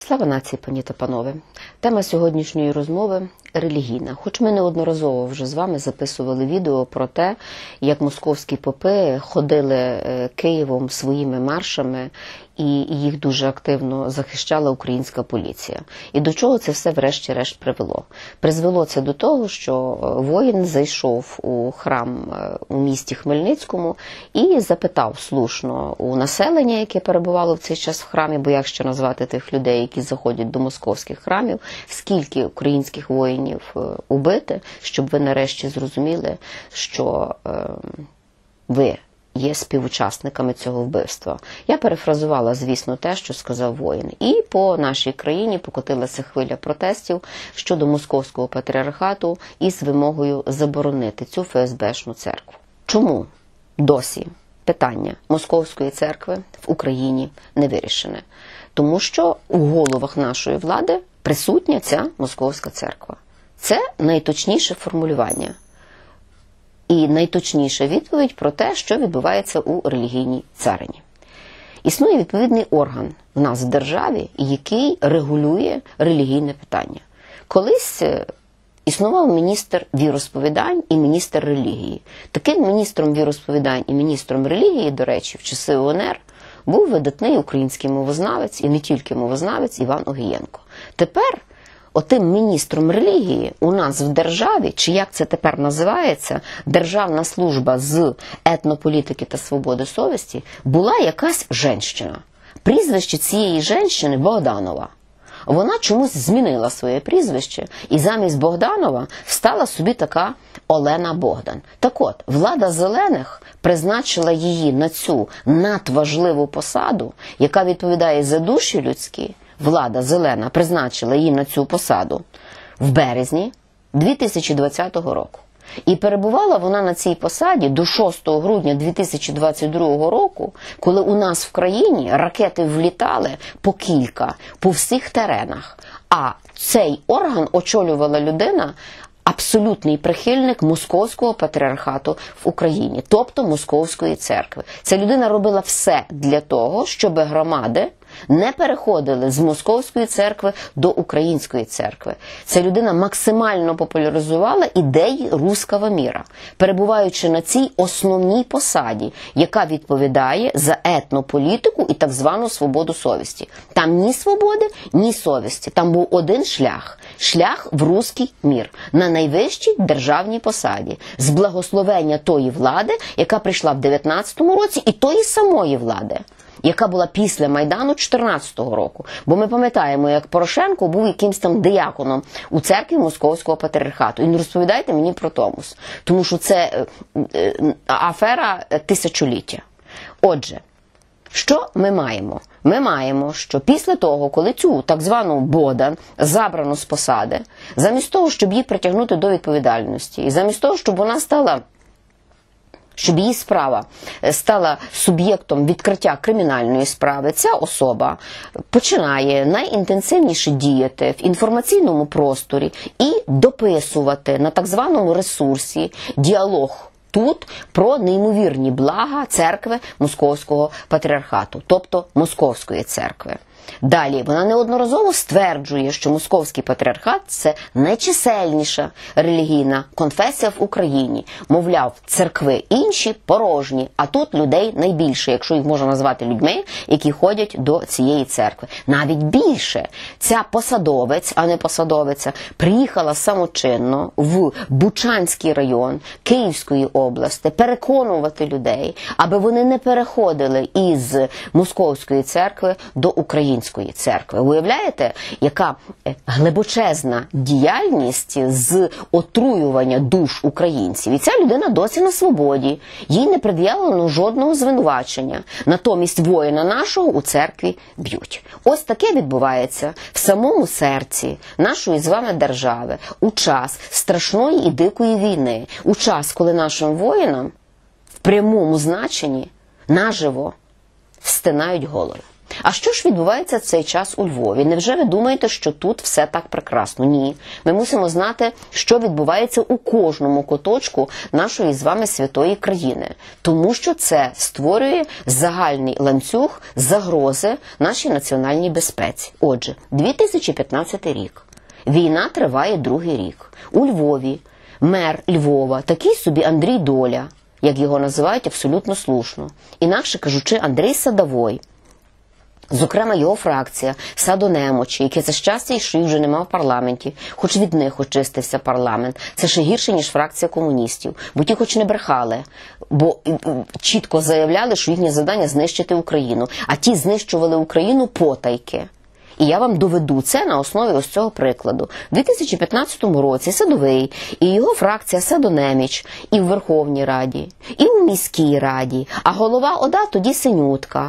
Слава нації, пані та панове! Тема сьогоднішньої розмови – релігійна. Хоч ми неодноразово вже з вами записували відео про те, як московські попи ходили Києвом своїми маршами, і їх дуже активно захищала українська поліція. І до чого це все врешті-решт привело? Призвело це до того, що воїн зайшов у храм у місті Хмельницькому і запитав слушно у населення, яке перебувало в цей час в храмі, бо як ще назвати тих людей, які заходять до московських храмів, скільки українських воїнів убити, щоб ви нарешті зрозуміли, що ви є співучасниками цього вбивства. Я перефразувала, звісно, те, що сказав воїн. І по нашій країні покотилася хвиля протестів щодо московського патріархату із вимогою заборонити цю ФСБшну церкву. Чому досі питання московської церкви в Україні не вирішене? Тому що у головах нашої влади присутня ця московська церква. Це найточніше формулювання. І найточніша відповідь про те, що відбувається у релігійній царині. Існує відповідний орган в нас в державі, який регулює релігійне питання. Колись існував міністр віросповідань і міністр релігії. Таким міністром віросповідань і міністром релігії, до речі, в часи УНР, був видатний український мовознавець, і не тільки мовознавець, Іван Огієнко. Тепер отим міністром релігії у нас в державі, чи як це тепер називається, Державна служба з етнополітики та свободи совісті, була якась жінка. Прізвище цієї жінки Богданова. Вона чомусь змінила своє прізвище, і замість Богданова стала собі така Олена Богдан. Так от, влада зелених призначила її на цю надважливу посаду, яка відповідає за душі людські. Влада зелена призначила її на цю посаду в березні 2020 року. І перебувала вона на цій посаді до 6 грудня 2022 року, коли у нас в країні ракети влітали по кілька, по всіх теренах. А цей орган очолювала людина, абсолютний прихильник московського патріархату в Україні, тобто московської церкви. Ця людина робила все для того, щоб громади не переходили з московської церкви до української церкви. Ця людина максимально популяризувала ідеї руського міра, перебуваючи на цій основній посаді, яка відповідає за етнополітику і так звану свободу совісті. Там ні свободи, ні совісті. Там був один шлях. Шлях в руський мір. На найвищій державній посаді. З благословення тої влади, яка прийшла в 19-му році, і тої самої влади, яка була після Майдану 14-го року. Бо ми пам'ятаємо, як Порошенко був якимсь там дияконом у церкві московського патріархату. І не розповідайте мені про Томос. Тому що це афера тисячоліття. Отже, що ми маємо? Ми маємо, що після того, коли цю так звану Богдан забрано з посади, замість того, щоб її притягнути до відповідальності, і замість того, щоб вона стала, щоб її справа стала суб'єктом відкриття кримінальної справи, ця особа починає найінтенсивніше діяти в інформаційному просторі і дописувати на так званому ресурсі діалог тут про неймовірні блага церкви московського патріархату, тобто московської церкви. Далі, вона неодноразово стверджує, що московський патріархат – це найчисельніша релігійна конфесія в Україні. Мовляв, церкви інші порожні, а тут людей найбільше, якщо їх можна назвати людьми, які ходять до цієї церкви. Навіть більше. Ця посадовець, а не посадовиця, приїхала самочинно в Бучанський район Київської області переконувати людей, аби вони не переходили із московської церкви до української церкви. Уявляєте, яка глибочезна діяльність з отруювання душ українців. І ця людина досі на свободі. Їй не пред'явлено жодного звинувачення. Натомість воїна нашого у церкві б'ють. Ось таке відбувається в самому серці нашої з вами держави у час страшної і дикої війни. У час, коли нашим воїнам в прямому значенні наживо стинають голови. А що ж відбувається в цей час у Львові? Невже ви думаєте, що тут все так прекрасно? Ні. Ми мусимо знати, що відбувається у кожному куточку нашої з вами святої країни. Тому що це створює загальний ланцюг загрози нашій національній безпеці. Отже, 2015 рік. Війна триває другий рік. У Львові мер Львова, такий собі Андрій Доля, як його називають абсолютно слушно, інакше кажучи, Андрій Садовой, зокрема його фракція Садонемочі, яке за щастя, що їх вже нема в парламенті, хоч від них очистився парламент. Це ще гірше, ніж фракція комуністів, бо ті хоч не брехали, бо чітко заявляли, що їхнє завдання знищити Україну, а ті знищували Україну потайки. І я вам доведу це на основі ось цього прикладу. У 2015 році Садовий і його фракція Садонеміч і в Верховній Раді, і у міській раді, а голова ОДА тоді Синютка,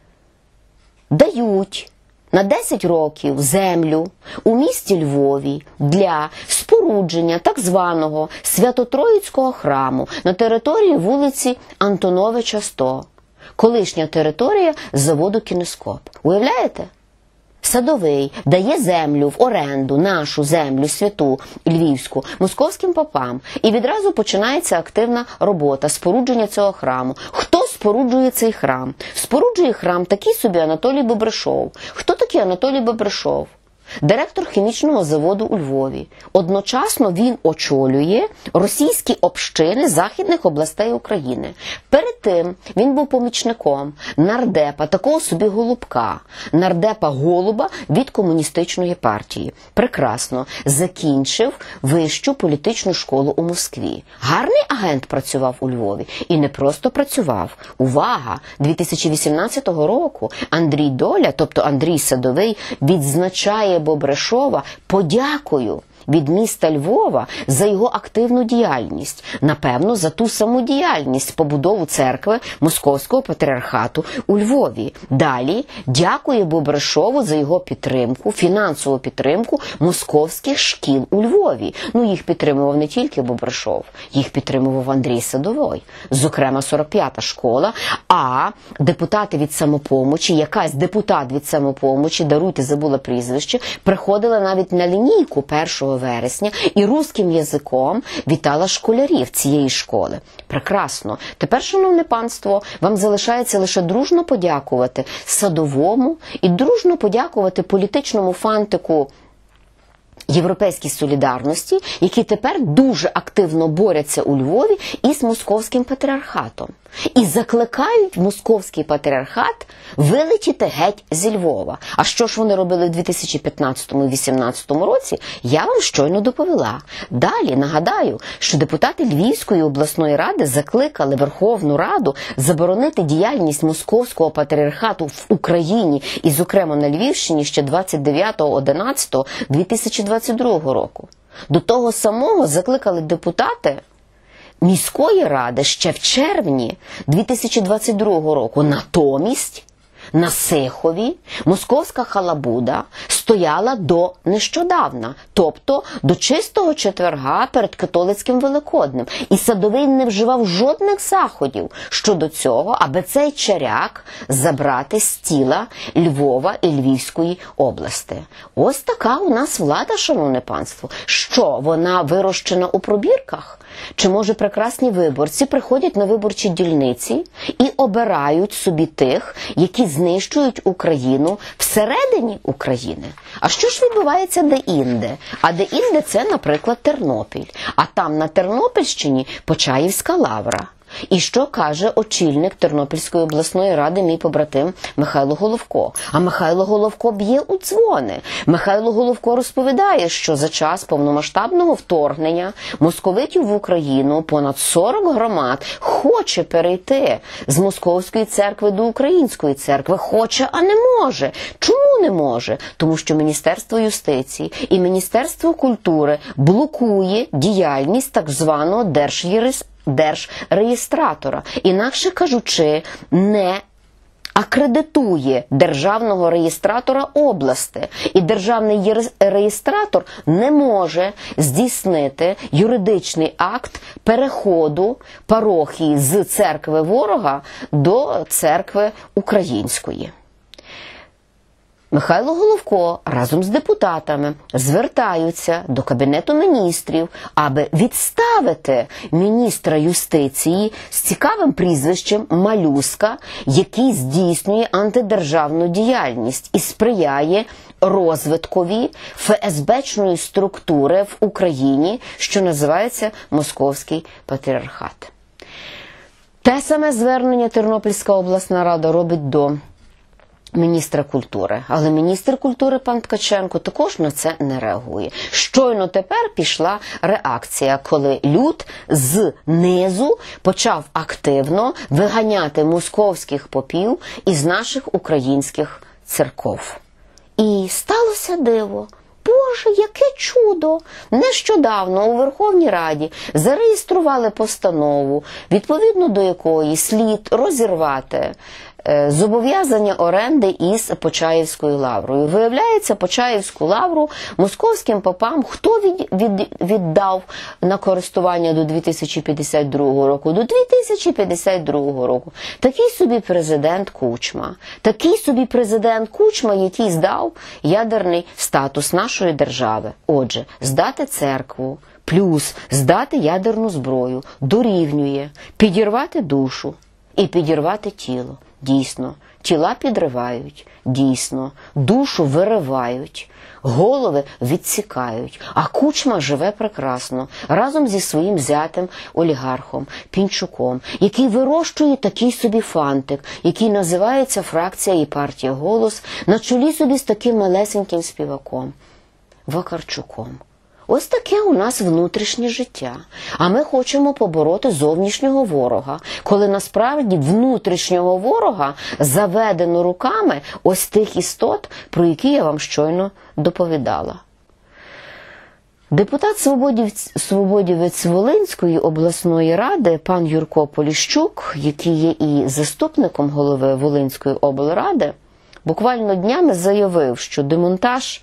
дають на 10 років землю у місті Львові для спорудження так званого Свято-Троїцького храму на території вулиці Антоновича, 100. Колишня територія заводу «Кінескоп». Уявляєте? Садовий дає землю в оренду, нашу землю святу львівську, московським попам. І відразу починається активна робота спорудження цього храму. Хто споруджує цей храм? Споруджує храм такий собі Анатолій Бебришов. Хто такий Анатолій Бебришов? Директор хімічного заводу у Львові. Одночасно він очолює російські общини західних областей України. Перед тим він був помічником нардепа, такого собі Голубка, нардепа Голуба від комуністичної партії. Прекрасно. Закінчив вищу політичну школу у Москві. Гарний агент працював у Львові. І не просто працював. Увага! 2018 року Андрій Доля, тобто Андрій Садовий, відзначає Бобришова подякою від міста Львова за його активну діяльність. Напевно, за ту саму діяльність побудову церкви Московського патріархату у Львові. Далі дякує Бобришову за його підтримку, фінансову підтримку московських шкіл у Львові. Ну, їх підтримував не тільки Бобришов, їх підтримував Андрій Садовой. Зокрема, 45-та школа, а депутати від «Самопомочі», якась депутат від «Самопомочі», даруйте, забула прізвище, приходила навіть на лінійку 1 вересня і русским язиком вітала школярів цієї школи. Прекрасно. Тепер, шановне панство, вам залишається лише дружно подякувати Садовому і дружно подякувати політичному фантику Європейській солідарності, які тепер дуже активно борються у Львові із московським патріархатом. І закликають московський патріархат вилетіти геть зі Львова. А що ж вони робили в 2015-2018 році, я вам щойно доповіла. Далі нагадаю, що депутати Львівської обласної ради закликали Верховну Раду заборонити діяльність московського патріархату в Україні і, зокрема, на Львівщині ще 29.11.2022 року. До того самого закликали депутати міської ради ще в червні 2022 року. Натомість на Сихові московська халабуда стояла до нещодавна, тобто до чистого четверга перед католицьким Великоднем. І Садовий не вживав жодних заходів щодо цього, аби цей чаряк забрати з тіла Львова і Львівської області. Ось така у нас влада, шановне панство. Що, вона вирощена у пробірках? Чи, може, прекрасні виборці приходять на виборчі дільниці і обирають собі тих, які знищують Україну всередині України? А що ж відбувається де-інде? А де-інде це, наприклад, Тернопіль. А там на Тернопільщині Почаївська лавра. І що каже очільник Тернопільської обласної ради, мій побратим Михайло Головко? А Михайло Головко б'є у дзвони. Михайло Головко розповідає, що за час повномасштабного вторгнення московитів в Україну понад 40 громад хоче перейти з московської церкви до української церкви. Хоче, а не може. Чому не може? Тому що Міністерство юстиції і Міністерство культури блокує діяльність так званого держреєстратора. Інакше кажучи, не акредитує державного реєстратора області. І державний реєстратор не може здійснити юридичний акт переходу парохії з церкви ворога до церкви української. Михайло Головко разом з депутатами звертаються до Кабінету міністрів, аби відставити міністра юстиції з цікавим прізвищем Малюска, який здійснює антидержавну діяльність і сприяє розвиткові ФСБчної структури в Україні, що називається Московський патріархат. Те саме звернення Тернопільська обласна рада робить до міністра культури. Але міністр культури пан Ткаченко також на це не реагує. Щойно тепер пішла реакція, коли люд з низу почав активно виганяти московських попів із наших українських церков. І сталося диво. Боже, яке чудо! Нещодавно у Верховній Раді зареєстрували постанову, відповідно до якої слід розірвати зобов'язання оренди із Почаївською лаврою. Виявляється, Почаївську лавру московським попам хто віддав на користування до 2052 року? До 2052 року. Такий собі президент Кучма. Такий собі президент Кучма, який здав ядерний статус нашої держави. Отже, здати церкву плюс здати ядерну зброю дорівнює підірвати душу і підірвати тіло. Дійсно, тіла підривають, дійсно, душу виривають, голови відсікають, а Кучма живе прекрасно, разом зі своїм зятем олігархом Пінчуком, який вирощує такий собі фантик, який називається фракція і партія «Голос», на чолі собі з таким малесеньким співаком Вакарчуком. Ось таке у нас внутрішнє життя. А ми хочемо побороти зовнішнього ворога, коли насправді внутрішнього ворога заведено руками ось тих істот, про які я вам щойно доповідала. Депутат свободівець Волинської обласної ради пан Юрко Поліщук, який є і заступником голови Волинської облради, буквально днями заявив, що демонтаж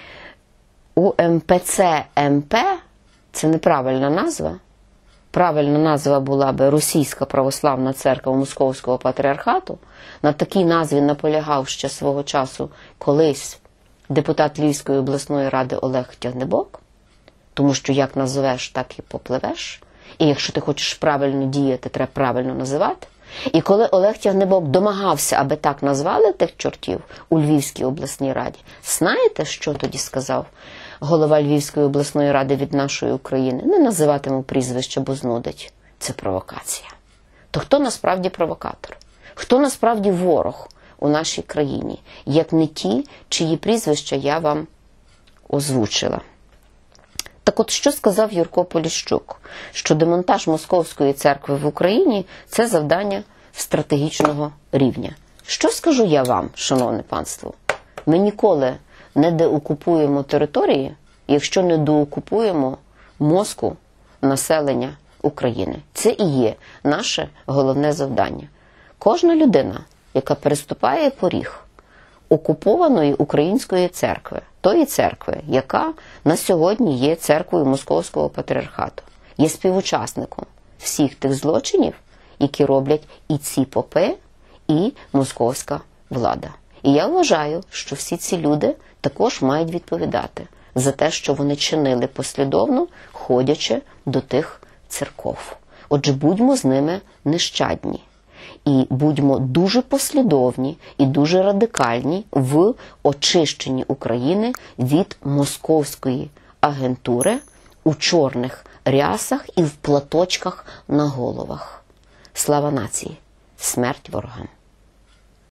УМПЦ-МП – це неправильна назва. Правильна назва була би Російська православна церква Московського патріархату. На такій назві наполягав ще свого часу колись депутат Львівської обласної ради Олег Тягнебок. Тому що як називеш, так і попливеш. І якщо ти хочеш правильно діяти, треба правильно називати. І коли Олег Тягнебок домагався, аби так назвали тих чортів у Львівській обласній раді, знаєте, що тоді сказав голова Львівської обласної ради від нашої України? Не називатиму прізвище, бо знудить. Це провокація. То хто насправді провокатор? Хто насправді ворог у нашій країні? Як не ті, чиї прізвища я вам озвучила. Так от, що сказав Юрко Поліщук? Що демонтаж Московської церкви в Україні – це завдання стратегічного рівня. Що скажу я вам, шановне панство? Ми ніколи не деокупуємо території, якщо не доокупуємо мозку населення України. Це і є наше головне завдання. Кожна людина, яка переступає поріг окупованої української церкви, тої церкви, яка на сьогодні є церквою Московського патріархату, є співучасником всіх тих злочинів, які роблять і ці попи, і московська влада. І я вважаю, що всі ці люди також мають відповідати за те, що вони чинили послідовно, ходячи до тих церков. Отже, будьмо з ними нещадні. І будьмо дуже послідовні і дуже радикальні в очищенні України від московської агентури у чорних рясах і в платочках на головах. Слава нації! Смерть ворогам!